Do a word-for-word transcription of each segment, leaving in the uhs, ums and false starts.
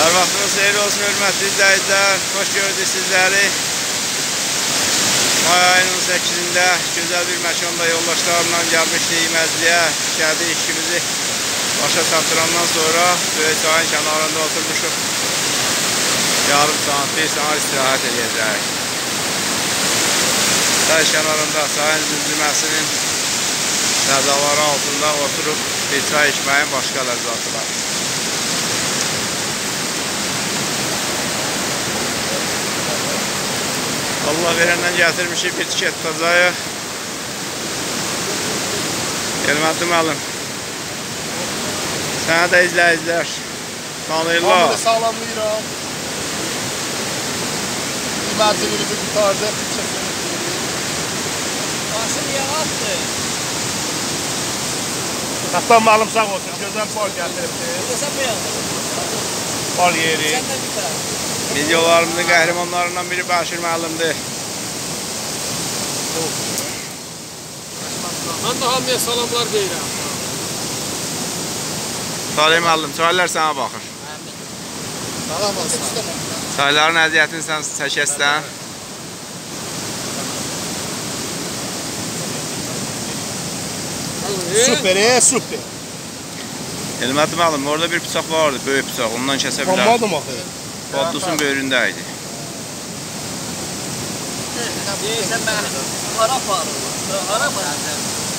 Hər vaxtınız xeyir olsun, hörmətli izləyicilər. Xoş gördük sizləri. May ayının səkkizindən gözəl bir məkanda yoldaşlarımla gəlmişdik Məzliyə. Şəhərdə işimizi başa çatdırandan sonra böyük çayın kənarında oturmuşuq. Yarım saat, bir saat istirahət edəcəyik. Çay kənarında çayın zümzüməsinin sədaları altında oturup bir çay içməyin başqa ləzzatı var. Allah verəndən gətirmişik bir tiket tutacağıq. Hörmətli müəllim, sənə də izləyicilər tanıyırlar. Hamıda sağlamlayıram. İməcimizi qurtardıq. Başım yağatdır. Hətta müəllim sağ olsun, gözəl bal gətiribdir. Sən beğendin. Bal yeri. Səndən bir tərəf. Videolarımızın qəhrəmanlarından biri Bəşir müəllimdir. Mən də hamıya salamlar deyirəm. Salih müəllim, çaylar sənə baxır. Salam olsun. Çayların əziyyətini sən çəkəsən. Süper, e, süper. Hörmətli müəllim, orada bir bıçaq vardı, böyük bıçaq, ondan kəsə bilər. Qanmadım axı. Badlusun böyründə idi. Deyirsən mən hara aparırlar. Hara aparırlar.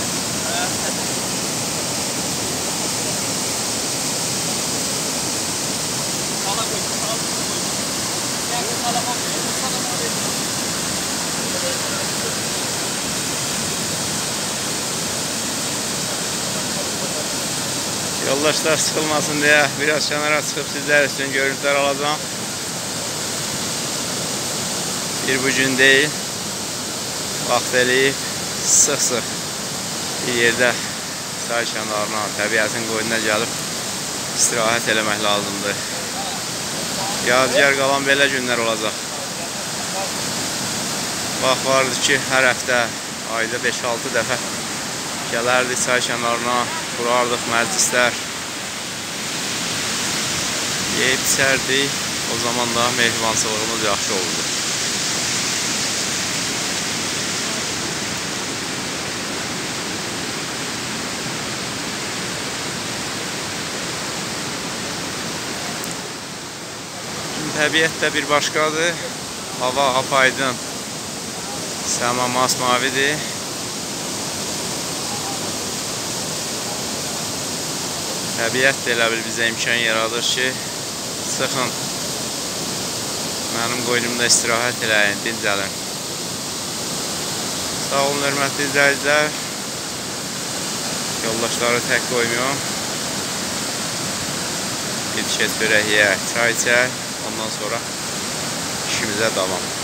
Kala koy, kala koy. Gel kala koy, kala koy. Yoldaşlar sıkılmasın diye biraz kenara çıkıp sizler için görüntüler alacağım. Bir bu gün değil, vaxt eləyib sıx-sıx bir yerdə çay kənarına, təbiətin qoynuna gəlib istirahət eləmək lazımdır. Yadigar qalan belə günlər olacaq. Vaxt vardı ki, hər həftə, ayda beş altı dəfə gələrdik çay kənarına, qurardıq məclislər, yeyib içərdik. O zaman da mehribansılığımız yaxşı oldu. Təbiət də bir başqadır. Hava apaydın, səma masmavidir. Təbiət də elə bil bizə imkan yaradır ki, çıxın, mənim qoynumda istirahət eləyin, dincəlin. Sağ olun, hörmətli izləyicilər. Yoldaşları tək qoymuyorum. Bir tiket çörək yeyək, çay içək, ondan sonra işimizə davam.